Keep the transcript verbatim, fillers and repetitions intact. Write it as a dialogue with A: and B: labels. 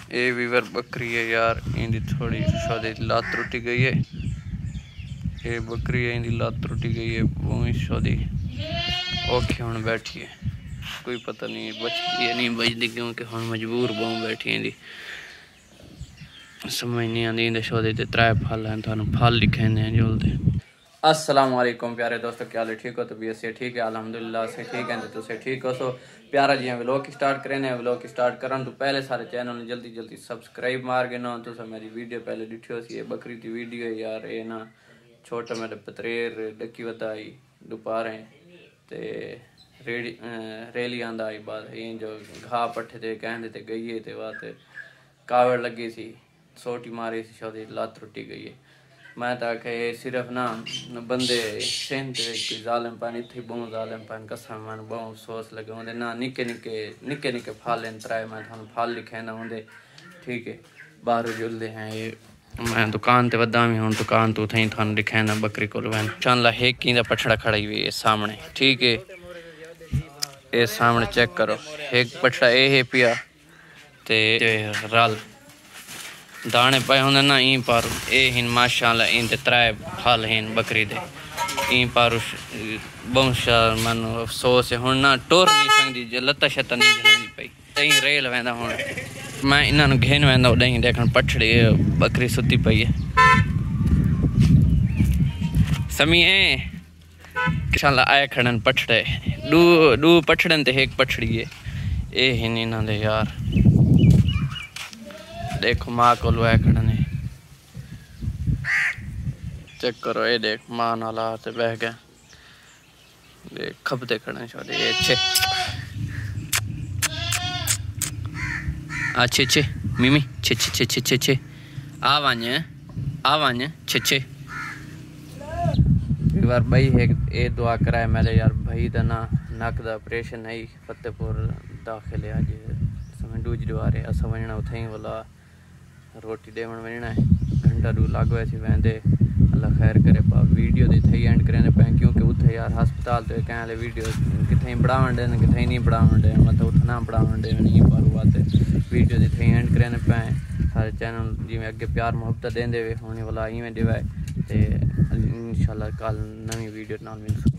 A: یہ ویور بکری ہے یار، اندی تھوڑی شادی لات ٹوٹی گئی ہے. یہ بکری ہے اندی لات ٹوٹی گئی ہے، وہ شادی اوکھے ہوں بیٹھی ہے. کوئی پتہ نہیں بچتی ہے نہیں بچتی کیونکہ ہوں مجبور بہوں بیٹھی ہیں. سمجھ نہیں آتی اندے شادی تے ترائے پھل ہیں، تھانوں پھل لکھیں ہیں جلدے. السلام علیکم پیارے دوستو، کیا حال ٹھیک ہو؟ تو بھی سے ٹھیک ہے الحمدللہ سے ٹھیک ہے. تو سے ٹھیک ہو سو پیارا جی ولاگ سٹارٹ کرنے ہیں. ولاگ سٹارٹ کرن تو پہلے سارے چینل نے جلدی جلدی سبسکرائب مار کے نا. تو سا میری ویڈیو پہلے ڈٹھی ہو سی بکری دی ویڈیو یار. یہ نا چھوٹا میرے پتریر ڈکی ودائی دوپہریں تے ریڑی ریلی آندا آئی بات ہے جو گھا پٹھے تے کہندے تے گئی ہے تے بات کاوڑ لگی سی سوٹی ماری سی شادی لات ٹوٹی گئی ہے. میں تا کہ صرف نا بندے سندھ کوئی ظالم پن اتھی بہت ظالم پن قسم من بہت افسوس لگے ہوندے نا نکے نکے نکے نکے پھل ہیں ترائے میں تھانوں پھل لکھے نا ہوندے ٹھیک ہے. باہر جلدے ہیں یہ میں دکان تے ودا بھی ہوں دکان تو تھیں تھانوں لکھے نا بکری کول وین انشاءاللہ ایک کیندا پٹھڑا کھڑی ہوئی ہے سامنے ٹھیک ہے. یہ سامنے چیک کرو ایک پٹھڑا اے ہے پیا تے رل دانے پائے ہوندے نا این پارو اے ہن ماشاءاللہ این تے ترائے پھل ہیں بکری دے این پارو بہت شاء من افسوس ہے ہن نا ٹور نہیں سکدی جے لتا شتا نہیں جلندی پئی تیں ریل ویندا ہن میں انہاں نوں گھن ویندا اڈیں دیکھن پٹھڑی بکری ستی پئی ہے. سمی ہے انشاءاللہ آئے کھڑن پٹھڑے دو دو پٹھڑن تے ایک پٹھڑی ہے. اے ہن انہاں دے یار دیکھو ماں کول وے کھڑنے چیک کرو. یہ دیکھ ماں نال تے بہ گیا دیکھ کھبتے کھڑے شادی اے چھے اچھے چھے میمی چھے چھے چھے چھے چھے چھے آ وانج آ وانج چھے چھے. بار بھائی ہے اے دعا کرائے میرے یار بھائی دا نا نک دا آپریشن ہے فتح پور داخل ہے اج سمجھ ڈوج دوارے اسا وننا اتھیں والا روٹی دیون وننا ہے گھنٹہ دو لاگو ایسی ویندے. اللہ خیر کرے پا ویڈیو دی تھئی اینڈ کرنے پے کیونکہ اتھے یار ہسپتال تے کہیں والے ویڈیو کتھیں بڑھاون دے کتھیں نہیں بڑھاون دے مطلب اتھے نہ بڑھاون دے نہیں پر بات ویڈیو دی تھئی اینڈ کرنے پے سارے چینل جویں اگے پیار محبت دیندے ہونے والا ایویں دیوے تے انشاءاللہ کل نویں ویڈیو نال مل